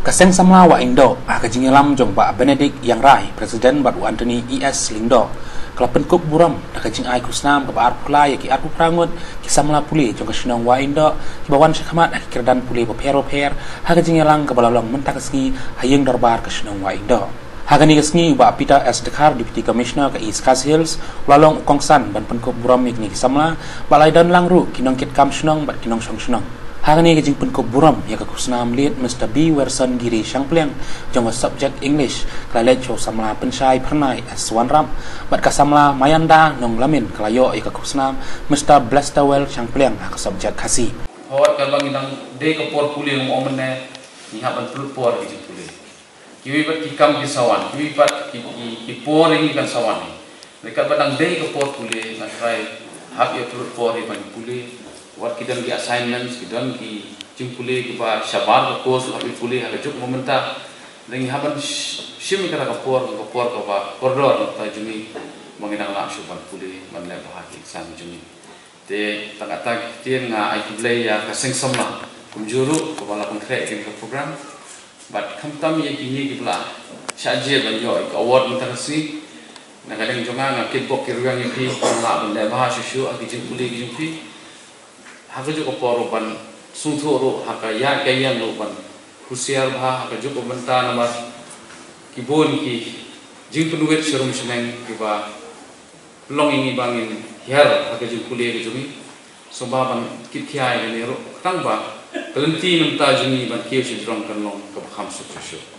Kaseng samla wa Indo kajingilam jong ba Benedict yang rai Presiden bat Anthony ES Lindo kelapen kuk buram kajing ai kusnam ke ar pulai ki ar prangut ki samla puli jong kasinong wa Indo ki bawan syakhamat ki kerdan puli per kajingilang ke balalong mentaksi hayeng darbar kasinong wa Indo Hagani kasngi ba Peter S. Dekar Deputy Commissioner ke East Coast Hills lalong kongsan ban penkuk buram ni ki samla balai dan langru kinong kit kam snong bat kinong song snong Hagani kajing penkuk buram ya kakusnam lead Mr. B. Werson Giri Shangpleng jong subject English kalai cho samla pensai pernai as wan ram bat kasamla mayanda nong lamin kalayo ya kakusnam Mr. Blastawel Shangpleng ka subject kasi hot kalbang inang de kapor puli ng omene ni haban por kajing puli kiwi bat kikam kisawan kiwi bat kipor ini kan sawan mereka batang de kapor puli na try hab ya por ban puli Wat kita di assignments, kita di jempuli kita syabar kos, tapi puli ada juk momenta dengan haban sim kita kapor kapa koridor kita jumi mengenang langsung ban puli menilai bahagi sang jumi. Te tangata kita nga ai ya kaseng samla kumjuru kepala konkret ke program. But kamtam ye kini kita saja banyak award internasi. Nakadang jonga ngakit bok kiruang yang pi nga menilai bahasa syu agi jempuli jumpi. Haka juga poroban sungthoro haka ya kayan loban husiar bah haka juga benta namar kibon ki jing penuet serum seneng kiba long ini bangin hiar haka juga kuliah jumi sobaban kithiai ne ro tang ba kelenti namta jumi ban kieu sidrong kan long ka kham su